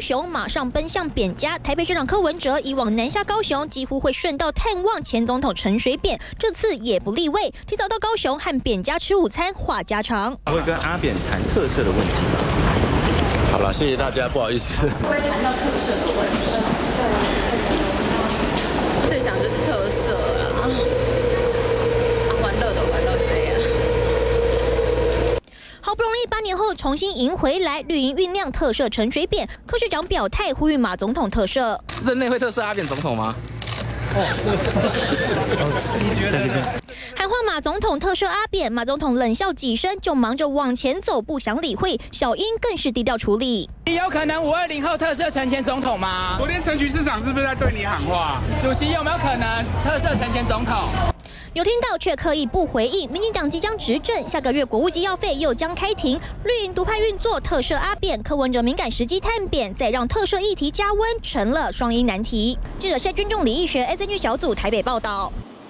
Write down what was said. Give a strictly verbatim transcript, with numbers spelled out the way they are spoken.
雄，马上奔向扁家。台北市长柯文哲以往南下高雄，几乎会顺道探望前总统陈水扁，这次也不例外，提早到高雄和扁家吃午餐，话家常。 会跟阿扁谈特色的问题吗？ 好了，谢谢大家，不好意思。 会谈到特色的问题，最想就是特色啦，啊，玩乐的玩乐谁啊？ 好不容易八年后重新赢回来，绿营酝酿特赦陈水扁，柯市长表态呼吁马总统特赦。 任内会特赦阿扁总统吗？哦，在这边。 喊话马总统特赦阿扁，马总统冷笑几声，就忙着往前走，不想理会。小英更是低调处理。 有可能五二零后特赦陈前总统吗？ 昨天陈局市长是不是在对你喊话？ 主席有没有可能特赦陈前总统？ 有听到却刻意不回应。民进党即将执政，下个月国务机要费又将开庭，绿营独派运作特赦阿扁，柯文哲敏感时机探扁，再让特赦议题加温，成了双赢难题。记者谢君仲、李义学 S N G 小组台北报道。